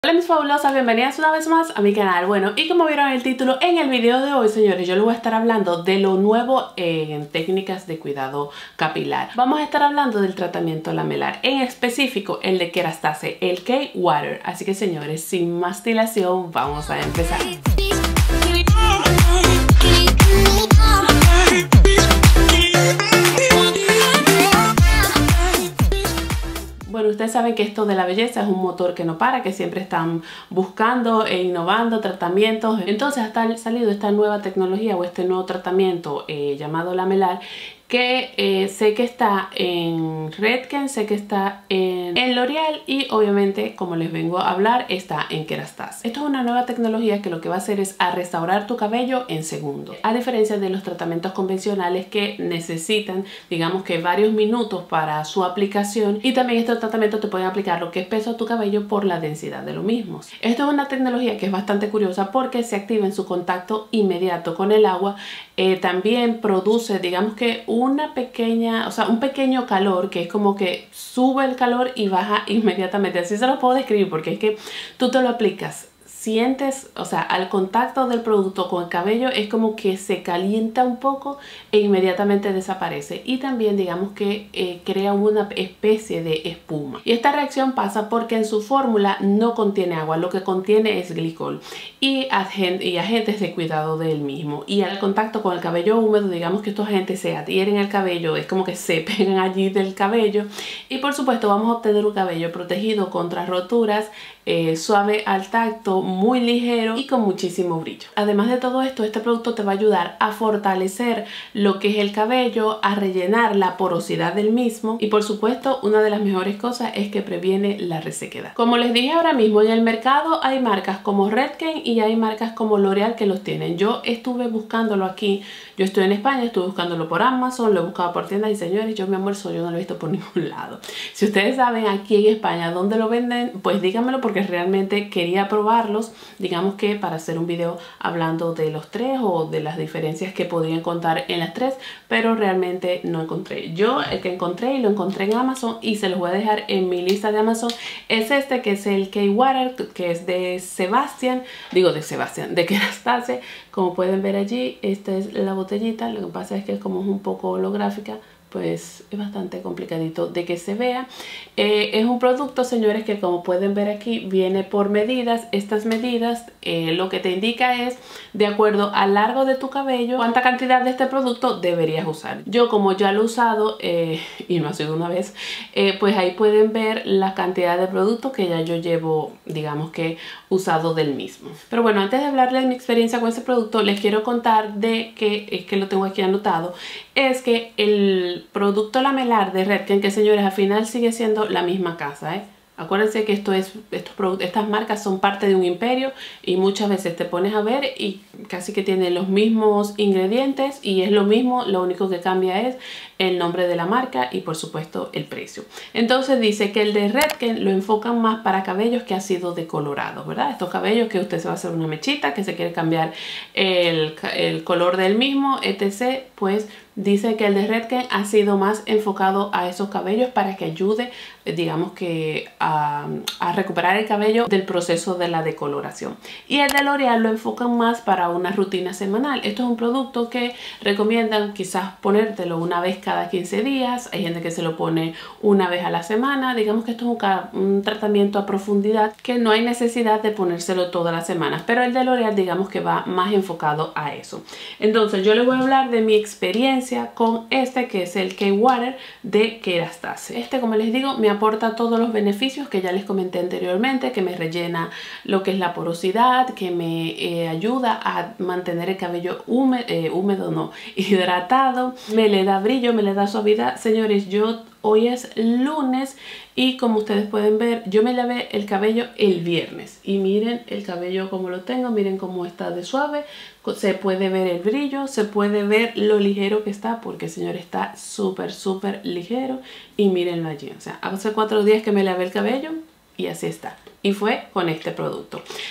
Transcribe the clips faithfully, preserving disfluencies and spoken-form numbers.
Hola mis fabulosas, bienvenidas una vez más a mi canal. Bueno, y como vieron en el título, en el video de hoy, señores, yo les voy a estar hablando de lo nuevo en técnicas de cuidado capilar. Vamos a estar hablando del tratamiento lamelar, en específico el de Kerastase, el K-Water. Así que señores, sin más dilación, vamos a empezar. Bueno, ustedes saben que esto de la belleza es un motor que no para, que siempre están buscando e innovando tratamientos. Entonces ha salido esta nueva tecnología o este nuevo tratamiento eh, llamado lamelar, que eh, sé que está en Redken, sé que está en, en L'Oreal y obviamente, como les vengo a hablar, está en Kerastase. Esto es una nueva tecnología que lo que va a hacer es a restaurar tu cabello en segundos, a diferencia de los tratamientos convencionales que necesitan, digamos que varios minutos para su aplicación, y también estos tratamientos te pueden aplicar lo que es peso a tu cabello por la densidad de lo mismo. Esto es una tecnología que es bastante curiosa porque se activa en su contacto inmediato con el agua. Eh, también produce, digamos que una pequeña, o sea, un pequeño calor que es como que sube el calor y baja inmediatamente. Así se lo puedo describir porque es que tú te lo aplicas, sientes, o sea, al contacto del producto con el cabello es como que se calienta un poco e inmediatamente desaparece, y también digamos que eh, crea una especie de espuma. Y esta reacción pasa porque en su fórmula no contiene agua, lo que contiene es glicol y, agent y agentes de cuidado del mismo, y al contacto con el cabello húmedo, digamos que estos agentes se adhieren al cabello, es como que se pegan allí del cabello, y por supuesto vamos a obtener un cabello protegido contra roturas, eh, suave al tacto, muy ligero y con muchísimo brillo. Además de todo esto, este producto te va a ayudar a fortalecer lo que es el cabello, a rellenar la porosidad del mismo, y por supuesto una de las mejores cosas es que previene la resequedad. Como les dije, ahora mismo en el mercado hay marcas como Redken y hay marcas como L'Oreal que los tienen. Yo estuve buscándolo aquí, yo estoy en España, estuve buscándolo por Amazon, lo he buscado por tiendas, y señores, yo mi almuerzo yo no lo he visto por ningún lado. Si ustedes saben aquí en España dónde lo venden, pues díganmelo porque realmente quería probarlos, digamos que para hacer un video hablando de los tres o de las diferencias que podría encontrar en las tres, pero realmente no encontré. Yo el que encontré, y lo encontré en Amazon y se los voy a dejar en mi lista de Amazon, es este, que es el K-Water, que es de Sebastian, digo de Sebastian, de Kerastase. Como pueden ver allí, esta es la botellita. Lo que pasa es que como es un poco holográfica, pues es bastante complicadito de que se vea. Eh, es un producto, señores, que como pueden ver aquí viene por medidas. Estas medidas eh, lo que te indica es, de acuerdo al largo de tu cabello, cuánta cantidad de este producto deberías usar. Yo, como ya lo he usado eh, y no ha sido una vez, eh, pues ahí pueden ver la cantidad de producto que ya yo llevo, digamos que usado del mismo. Pero bueno, antes de hablarles de mi experiencia con este producto, les quiero contar de que, es que lo tengo aquí anotado, es que el producto lamelar de Redken, que señores, al final sigue siendo la misma casa, ¿eh? Acuérdense que esto es, estos productos, estas marcas son parte de un imperio, y muchas veces te pones a ver y casi que tienen los mismos ingredientes y es lo mismo, lo único que cambia es el nombre de la marca y por supuesto el precio. Entonces dice que el de Redken lo enfocan más para cabellos que han sido decolorados, ¿verdad? Estos cabellos que usted se va a hacer una mechita, que se quiere cambiar el, el color del mismo, etcétera. Pues dice que el de Redken ha sido más enfocado a esos cabellos para que ayude, digamos que a, a recuperar el cabello del proceso de la decoloración. Y el de L'Oreal lo enfocan más para una rutina semanal. Esto es un producto que recomiendan quizás ponértelo una vez cada quince días. Hay gente que se lo pone una vez a la semana. Digamos que esto es un, un tratamiento a profundidad que no hay necesidad de ponérselo todas las semanas, pero el de L'Oreal digamos que va más enfocado a eso. Entonces yo les voy a hablar de mi experiencia con este, que es el K-Water de Kerastase. Este, como les digo, me aporta todos los beneficios que ya les comenté anteriormente, que me rellena lo que es la porosidad, que me eh, ayuda a mantener el cabello húmedo, eh, húmedo no, hidratado, me le da brillo, me le da suavidad. Señores, yo hoy es lunes y como ustedes pueden ver, yo me lavé el cabello el viernes y miren el cabello como lo tengo, miren cómo está de suave, se puede ver el brillo, se puede ver lo ligero que está, porque señor, está súper súper ligero, y mírenlo allí. O sea, hace cuatro días que me lavé el cabello y así está. Y fue con este producto.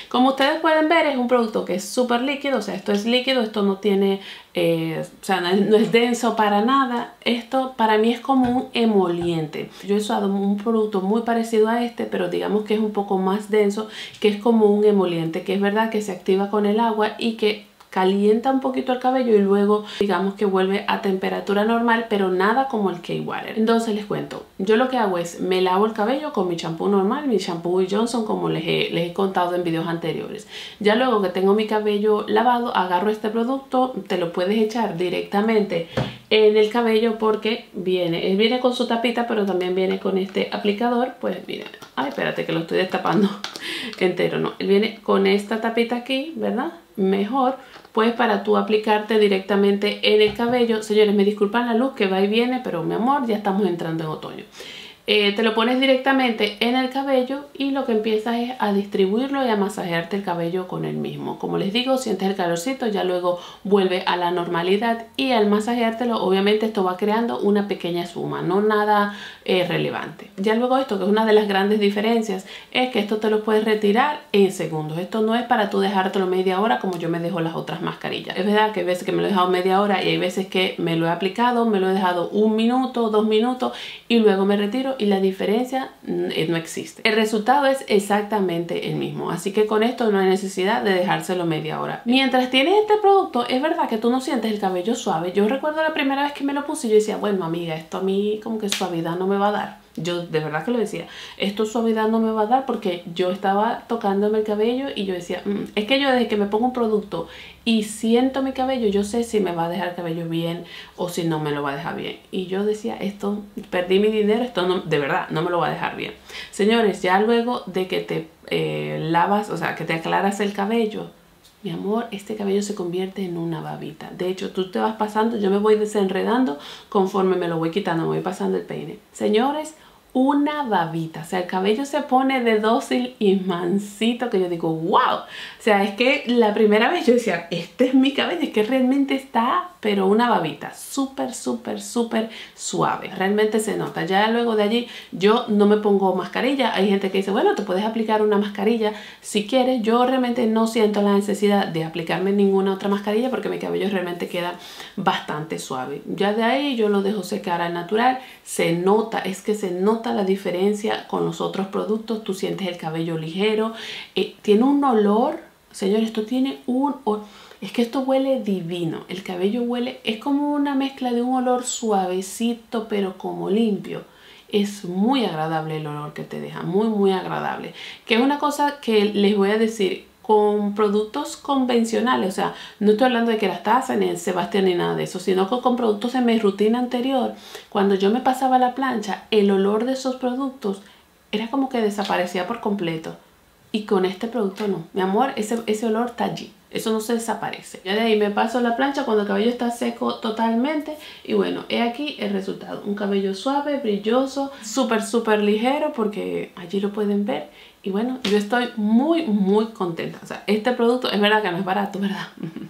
Como ustedes pueden ver, es un producto que es súper líquido, o sea, esto es líquido, esto no tiene, eh, o sea, no es, no es denso para nada. Esto para mí es como un emoliente. Yo he usado un producto muy parecido a este, pero digamos que es un poco más denso, que es como un emoliente, que es verdad que se activa con el agua y que calienta un poquito el cabello y luego digamos que vuelve a temperatura normal, pero nada como el K-Water. Entonces les cuento, yo lo que hago es me lavo el cabello con mi champú normal, mi champú Johnson, como les he, les he contado en videos anteriores. Ya luego que tengo mi cabello lavado, agarro este producto, te lo puedes echar directamente en el cabello porque viene, él viene con su tapita, pero también viene con este aplicador. Pues miren, ay, espérate que lo estoy destapando entero, no, él viene con esta tapita aquí, ¿verdad? Mejor pues para tú aplicarte directamente en el cabello. Señores, me disculpan la luz que va y viene, pero mi amor, ya estamos entrando en otoño. Eh, te lo pones directamente en el cabello y lo que empiezas es a distribuirlo y a masajearte el cabello con el mismo. Como les digo, sientes el calorcito, ya luego vuelve a la normalidad y al masajeártelo, obviamente esto va creando una pequeña espuma, no nada eh, relevante. Ya luego esto, que es una de las grandes diferencias, es que esto te lo puedes retirar en segundos. Esto no es para tú dejártelo media hora como yo me dejo las otras mascarillas. Es verdad que hay veces que me lo he dejado media hora y hay veces que me lo he aplicado, me lo he dejado un minuto, dos minutos y luego me retiro. Y la diferencia no existe. El resultado es exactamente el mismo. Así que con esto no hay necesidad de dejárselo media hora. Mientras tienes este producto, es verdad que tú no sientes el cabello suave. Yo recuerdo la primera vez que me lo puse y yo decía, bueno amiga, esto a mí como que suavidad no me va a dar. Yo de verdad que lo decía, esto suavidad no me va a dar, porque yo estaba tocándome el cabello y yo decía, mmm, es que yo desde que me pongo un producto y siento mi cabello, yo sé si me va a dejar el cabello bien o si no me lo va a dejar bien. Y yo decía, esto, perdí mi dinero, esto no, de verdad no me lo va a dejar bien. Señores, ya luego de que te eh, lavas, o sea, que te aclaras el cabello, mi amor, este cabello se convierte en una babita. De hecho, tú te vas pasando, yo me voy desenredando conforme me lo voy quitando, me voy pasando el peine. Señores, una babita. O sea, el cabello se pone de dócil y mansito que yo digo, wow. O sea, es que la primera vez yo decía, este es mi cabello, es que realmente está, pero una babita. Súper, súper, súper suave. Realmente se nota. Ya luego de allí yo no me pongo mascarilla. Hay gente que dice, bueno, te puedes aplicar una mascarilla si quieres. Yo realmente no siento la necesidad de aplicarme ninguna otra mascarilla porque mi cabello realmente queda bastante suave. Ya de ahí yo lo dejo secar al natural. Se nota, es que se nota la diferencia con los otros productos. Tú sientes el cabello ligero, eh, tiene un olor, señores, esto tiene un olor, es que esto huele divino. El cabello huele, es como una mezcla de un olor suavecito pero como limpio. Es muy agradable el olor que te deja, muy muy agradable. Que es una cosa que les voy a decir, con productos convencionales, o sea, no estoy hablando de que las tazas ni el Sebastián ni nada de eso, sino que con productos de mi rutina anterior, cuando yo me pasaba la plancha, el olor de esos productos era como que desaparecía por completo. Y con este producto no, mi amor, ese, ese olor está allí, eso no se desaparece. Ya de ahí me paso la plancha cuando el cabello está seco totalmente y bueno, he aquí el resultado. Un cabello suave, brilloso, súper súper ligero, porque allí lo pueden ver. Y bueno, yo estoy muy muy contenta. O sea, este producto es verdad que no es barato, ¿verdad?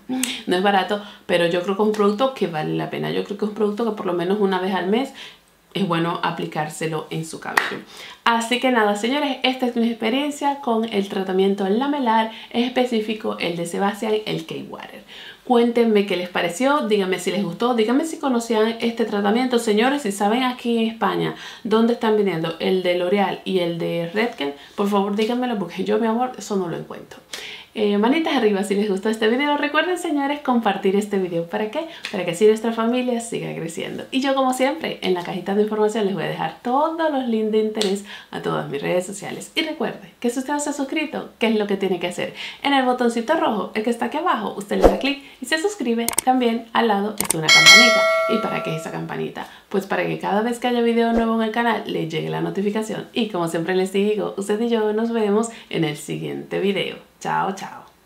No es barato, pero yo creo que es un producto que vale la pena. Yo creo que es un producto que por lo menos una vez al mes es bueno aplicárselo en su cabello. Así que nada, señores, esta es mi experiencia con el tratamiento lamelar, en específico el de Sebastián, el K-Water. Cuéntenme qué les pareció, díganme si les gustó, díganme si conocían este tratamiento. Señores, si saben aquí en España dónde están vendiendo el de L'Oreal y el de Redken, por favor díganmelo porque yo, mi amor, eso no lo encuentro. Eh, manitas arriba si les gustó este video. Recuerden, señores, compartir este video. ¿Para qué? Para que así nuestra familia siga creciendo. Y yo, como siempre, en la cajita de información les voy a dejar todos los links de interés a todas mis redes sociales. Y recuerde que si usted no se ha suscrito, ¿qué es lo que tiene que hacer? En el botoncito rojo, el que está aquí abajo, usted le da clic y se suscribe. También al lado está una campanita. ¿Y para qué es esa campanita? Pues para que cada vez que haya video nuevo en el canal le llegue la notificación. Y como siempre les digo, usted y yo nos vemos en el siguiente video. Chao, chao.